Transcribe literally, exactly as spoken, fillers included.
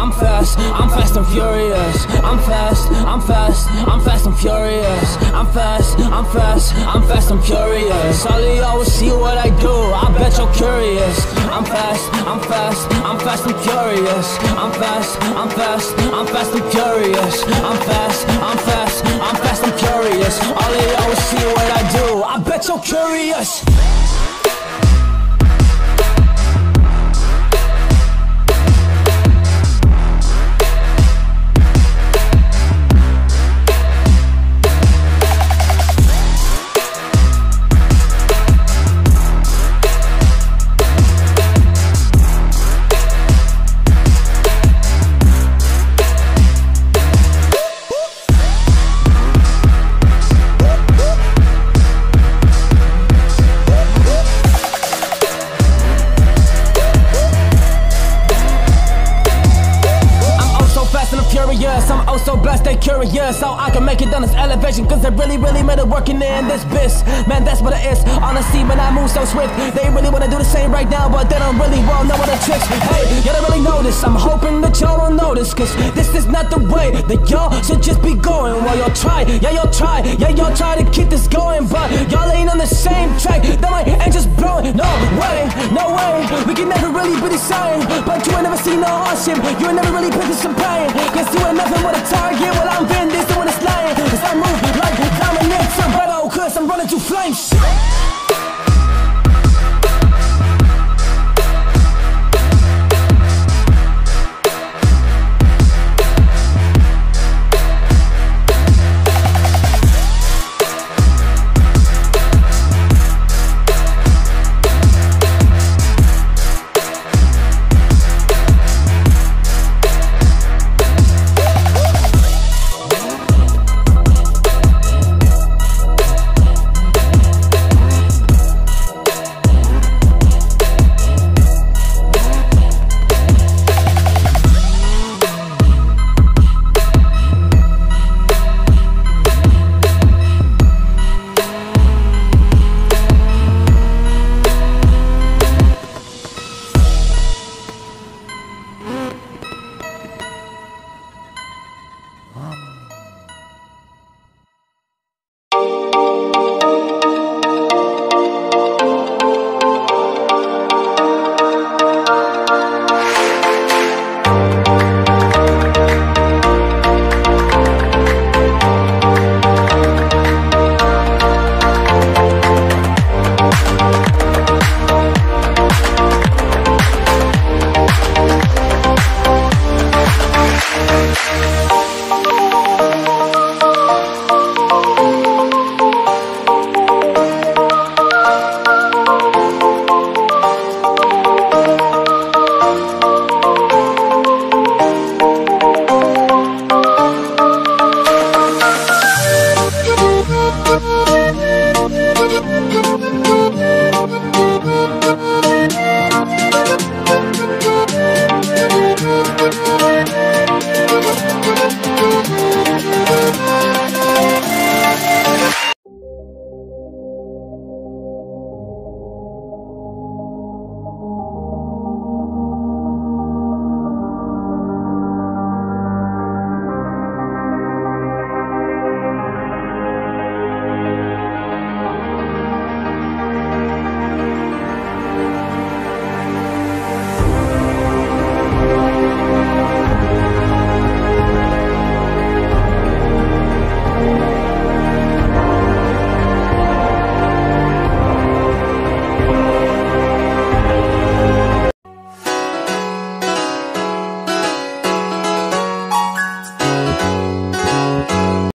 I'm fast, I'm fast and furious. I'm fast, I'm fast, I'm fast and furious. I'm fast, I'm fast, I'm fast and furious. All of y'all will see what I do, I bet you're curious. I'm fast, I'm fast, I'm fast and furious. I'm fast, I'm fast, I'm fast and furious. I'm fast, I'm fast, I'm fast and furious. All of y'all will see what I do, I bet you're curious. I'm oh so blessed, they curious how I can make it down this elevation, cause they really, really made it working in this biz. Man, that's what it is. Honestly, man, I move so swift. They really wanna do the same right now, but they don't really well know what the tricks. Hey, y'all don't really know this. I'm hoping that y'all will notice, cause this is not the way that y'all should just be going. Well, y'all try, yeah, y'all try, yeah, y'all try to keep this going, but y'all ain't on the same track. That mic ain't just blowing. No way, no way. We can never really be the same, but you ain't never seen no hardship. You ain't never really been through some pain, cause you ain't nothing but a target. Well, I'm been this and when it's lying.